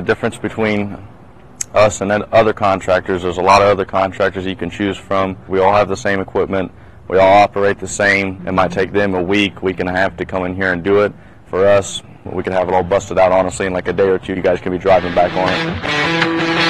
difference between us and then other contractors. There's a lot of other contractors you can choose from. We all have the same equipment. We all operate the same. It might take them a week and a half to come in here and do it. For us, we could have it all busted out, honestly, in like a day or two. You guys can be driving back on it.